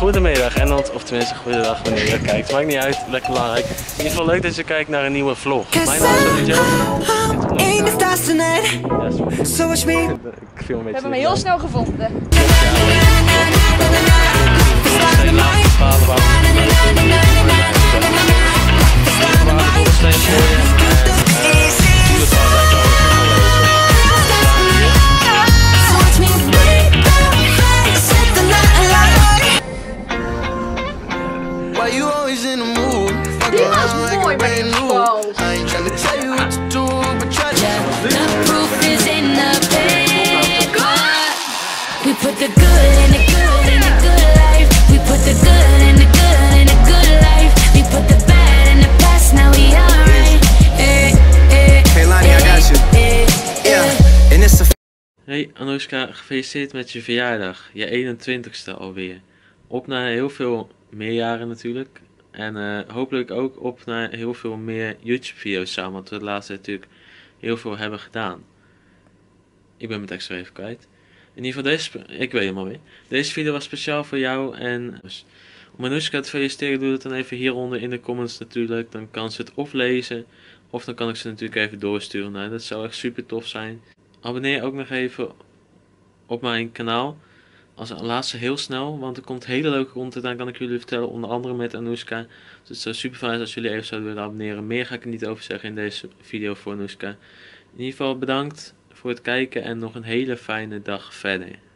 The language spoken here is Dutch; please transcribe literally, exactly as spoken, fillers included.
goedemiddag en dan, of tenminste goedendag wanneer je kijkt. Maakt niet uit, lekker belangrijk. In ieder geval leuk dat je kijkt naar een nieuwe vlog. Mijn naam is Joe. Ik film een beetje. We hebben hem heel snel gevonden. Dit was mooi met die vals. We put the good in the good in the good life. We put the good in the good in the good life. We put the bad in the past, now we alright. Eh, eh, hey Lani, I got you. Yeah. And it's a Hey Anoushka, gefeliciteerd met je verjaardag. Je eenentwintigste alweer. Op naar heel veel meer jaren natuurlijk. En uh, hopelijk ook op naar heel veel meer YouTube video's samen. Want we de laatste tijd natuurlijk heel veel hebben gedaan. Ik ben mijn tekst weer even kwijt. In ieder geval deze, ik weet hem alweer. Deze video was speciaal voor jou en dus om Anoushka te feliciteren, doe het dan even hieronder in de comments natuurlijk. Dan kan ze het of lezen of dan kan ik ze natuurlijk even doorsturen. Nou, dat zou echt super tof zijn. Abonneer ook nog even op mijn kanaal. Als laatste heel snel, want er komt hele leuke content aan, kan ik jullie vertellen, onder andere met Anoushka. Dus het zou super fijn zijn als jullie even zouden willen abonneren. Meer ga ik er niet over zeggen in deze video voor Anoushka. In ieder geval bedankt voor het kijken en nog een hele fijne dag verder.